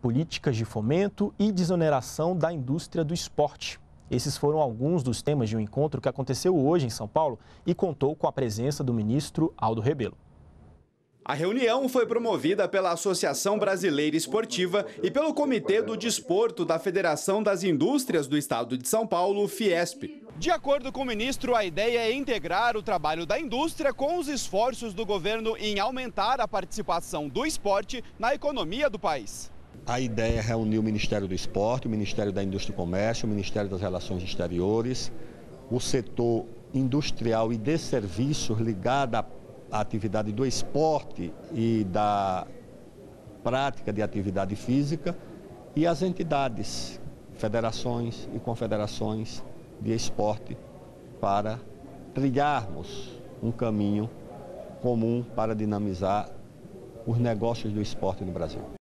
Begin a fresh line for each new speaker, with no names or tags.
políticas de fomento e desoneração da indústria do esporte. Esses foram alguns dos temas de um encontro que aconteceu hoje em São Paulo e contou com a presença do ministro Aldo Rebelo.
A reunião foi promovida pela Associação Brasileira Esportiva e pelo Comitê do Desporto da Federação das Indústrias do Estado de São Paulo, Fiesp. De acordo com o ministro, a ideia é integrar o trabalho da indústria com os esforços do governo em aumentar a participação do esporte na economia do país.
A ideia é reunir o Ministério do Esporte, o Ministério da Indústria e Comércio, o Ministério das Relações Exteriores, o setor industrial e de serviços ligado à atividade do esporte e da prática de atividade física e as entidades, federações e confederações de esporte para trilharmos um caminho comum para dinamizar os negócios do esporte no Brasil.